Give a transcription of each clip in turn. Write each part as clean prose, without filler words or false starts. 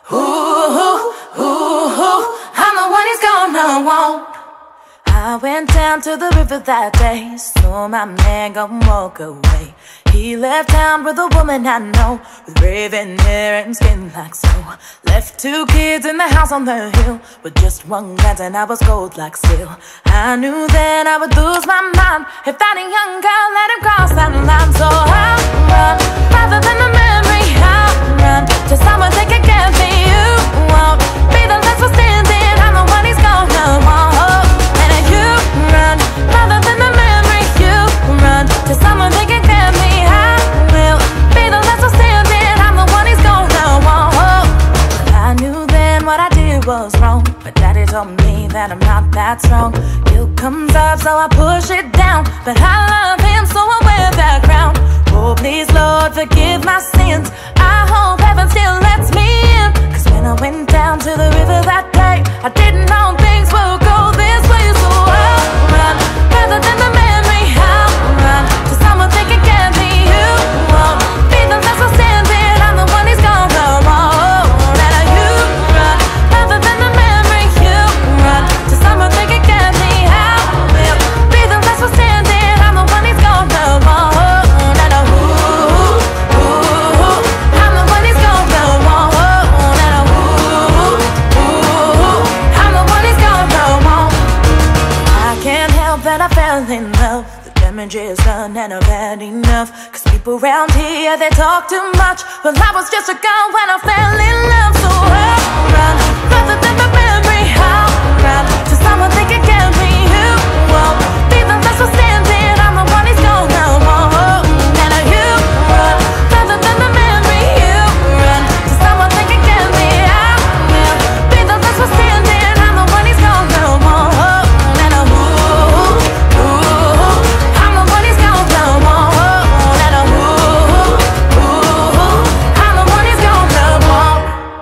I'm the one he's gonna want. I went down to the river that day, saw my man gon' walk away. He left town with a woman I know, with raven hair and skin like snow. Left 2 kids in the house on the hill, with just 1 glance and I was cold like steel. I knew then I would lose my mind if that young girl let him cross that line. So I'll run, rather than the memory, I'll run to someone that can get me. You won't be the last one standing, I'm the one he's gonna want. And you run, rather than the memory, you run to someone that can get me. I will be the last one standing, I'm the one he's gonna want. But I knew then what I did was wrong, but daddy told me that I'm not that strong. Guilt comes up so I push it down, but I love him so I wear that crown. Oh please Lord forgive my sins, I hope heaven still lets me in. Cause when I went down to the river that day, I didn't know things would go this way. So I'll run, rather than the memory, I'll run to someone that can get me. You won't be the last one standing, I'm the one he's gonna want. And you run, rather than the memory, you run to someone that can get me. I will be the last one standing, I'm the one he's gonna want. And I'm the one he's gonna want. And I'm the one he's gonna want. I can't help that I fell in love. The damage is done and I've had enough. Cause people around here, they talk too much. Well, I was just a girl when I fell in love. So I'll run, rather than the memory, I'll run to someone that can get me. You won't be the last one standing, I'm the one he's gonna want. And you run, rather than the memory, you run to someone that can get me. I will be the last one standing, I'm the one he's gonna want. And I'm the one he's gonna want. And I'm the one he's gonna want.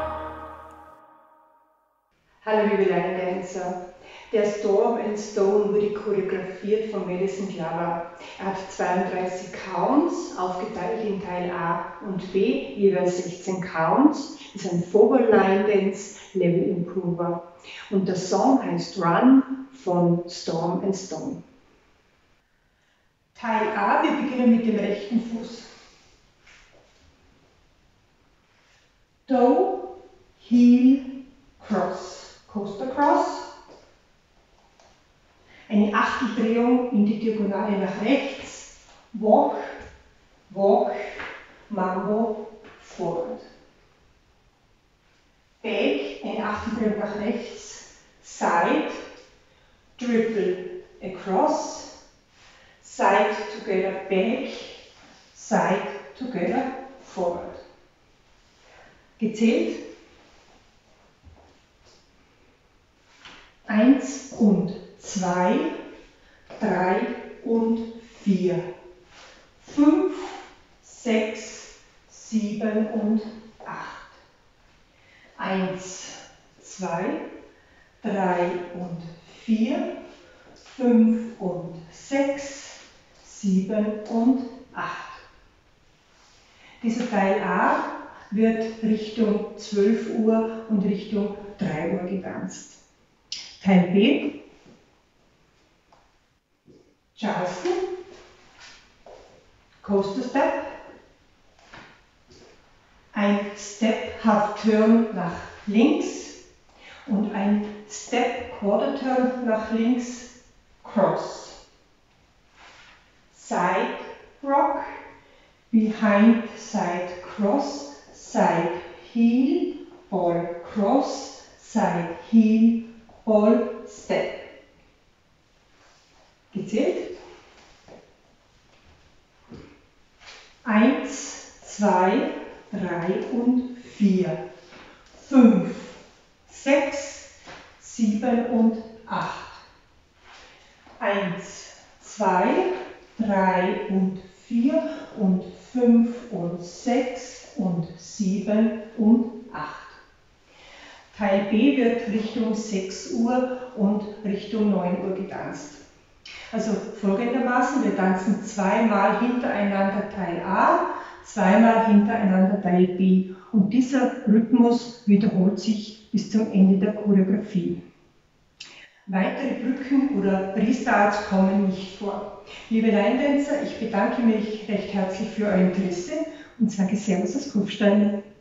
Hallo liebe Line Dancer. Der Storm and Stone wurde choreografiert von Madison Glover. Er hat 32 Counts, aufgeteilt in Teil A und B, jeweils 16 Counts. Das ist ein Forward Line Dance Level Improver. Und der Song heißt Run von Storm and Stone. Teil A, wir beginnen mit dem rechten Fuß. Toe, Heel, Cross. Coaster Cross. Eine Achteldrehung in die Diagonale nach rechts. Walk, Walk, Mambo, Forward. Back, eine Achteldrehung nach rechts. Side, Triple across. Side together back. Side together forward. Gezählt. 1 und 2, 3 und 4, 5, 6, 7 und 8. 1, 2, 3 und 4, 5 und 6, 7 und 8. Dieser Teil A wird Richtung 12 Uhr und Richtung 3 Uhr getanzt. Teil B, Charleston, Coaster Step, ein Step Half Turn nach links und ein Step Quarter Turn nach links, Cross. Side Rock, Behind Side Cross, Side Heel, Ball Cross, Side Heel, Ball Step. Gezählt. 1, 2, 3 und 4, 5, 6, 7 und 8. 1, 2, 3 und 4 und 5 und 6 und 7 und 8. Teil B wird Richtung 6 Uhr und Richtung 9 Uhr getanzt. Also folgendermaßen, wir tanzen zweimal hintereinander Teil A, zweimal hintereinander Teil B. Und dieser Rhythmus wiederholt sich bis zum Ende der Choreografie. Weitere Brücken oder Restarts kommen nicht vor. Liebe Line-Dancer, ich bedanke mich recht herzlich für euer Interesse und sage Servus aus Kufstein.